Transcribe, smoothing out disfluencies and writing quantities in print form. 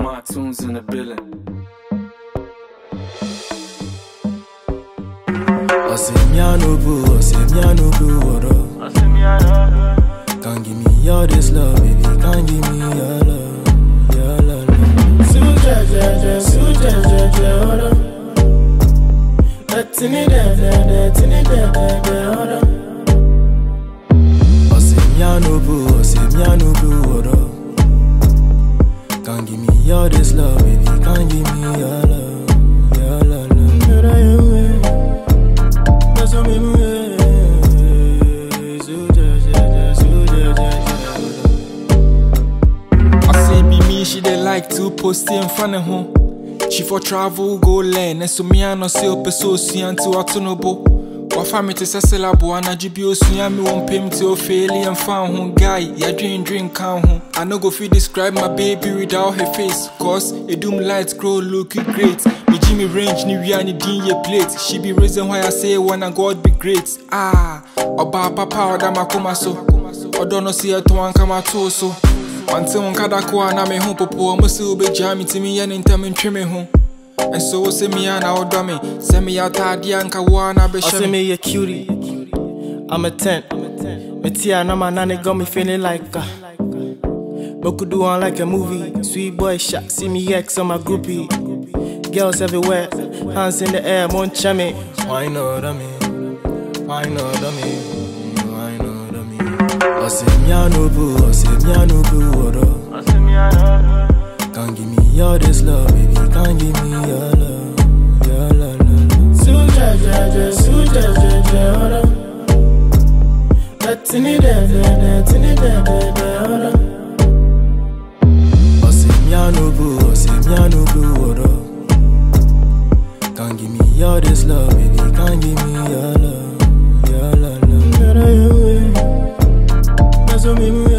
my tunes in the building. Osemiano boo, oro. Can't give me all this love, baby. Can't give me your love, your love. Suja, oro. Tini de, oro. Osemiano boo, oro. Can't give me all this love, baby. Can't give me your love, your love. I say be me, she dey like to post in front of home. She for travel, go learn, and so me I no say ope so soon to atonobo. Wafa me to say syllable, and I jibio soon me won't pay me to fail and found home guy. Ya drink count home. I no go feel describe my baby without her face, cause it doom lights grow looking great. Me Jimmy range ni we ani din ye plate. She be reason why I say wanna God be great. Oba papa oda makoma so. Odo no see a to an kama to so. Until one kada kwa na me home popo, almost will be jammy to me and in time and trim me home. And so say me and our dummy, send me out Dianka wana be say me a cutie. I'm a 10. Me tia na my nanny got me feeling like we could do on like a movie. Sweet boy shot, see me X on my groupie. Girls everywhere, hands in the air, won't chame. Why not me? Why not me? Why not me? Osemiano boo, oro. Can't give me all this love, baby. Can't give me your love, your love. Suja, oro. Tini de, oro. Osemiano boo, oro. Can't give me all this love, baby. Can't give me your love, your love.